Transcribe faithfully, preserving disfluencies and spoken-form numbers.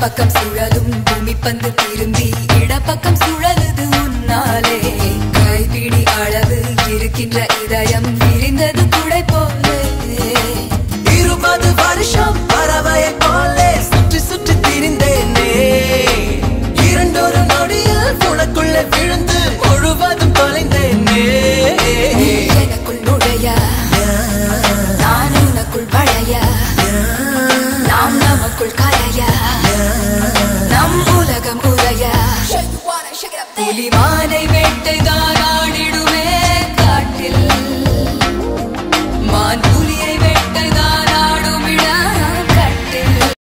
பக்கம் சுழலும் பூமி பந்து திரும்பி இடப்பக்கம் சுழலுது உன்னாலே கைப்பிடி அளவு இருக்கின்ற இதயம் விரிந்தது குடை போலே இருபது வருஷம் பறவையை போலே சுற்றி சுற்றி திரிந்தேனே இரண்டொரு நொடியில் உனக்குள்ள விழுந்து முழுவதும் தொலைந்தேனே எனக்குள் நுழைய நான் உனக்குள் வளைய நாம் நமக்குள் கரைய